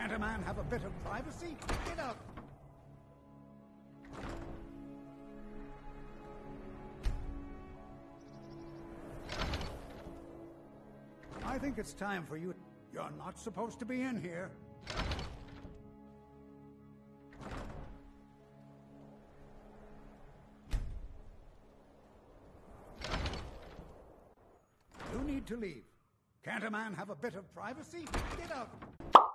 Can't a man have a bit of privacy? Get out! I think it's time for you. You're not supposed to be in here. You need to leave. Can't a man have a bit of privacy? Get out!